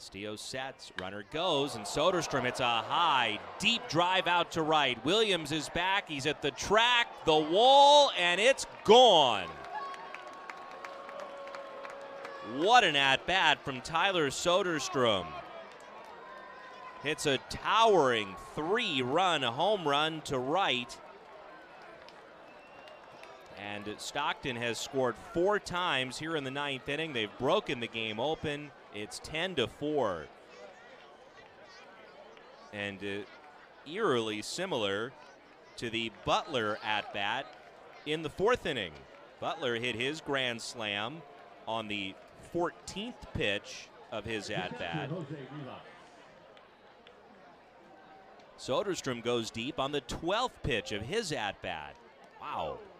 Castillo sets, runner goes, and Soderstrom hits a high, deep drive out to right. Williams is back, he's at the track, the wall, and it's gone. What an at-bat from Tyler Soderstrom. Hits a towering 3-run home run to right. And Stockton has scored 4 times here in the 9th inning. They've broken the game open. It's 10-4. And eerily similar to the Butler at-bat in the 4th inning. Butler hit his grand slam on the 14th pitch of his at-bat. Soderstrom goes deep on the 12th pitch of his at-bat. Wow.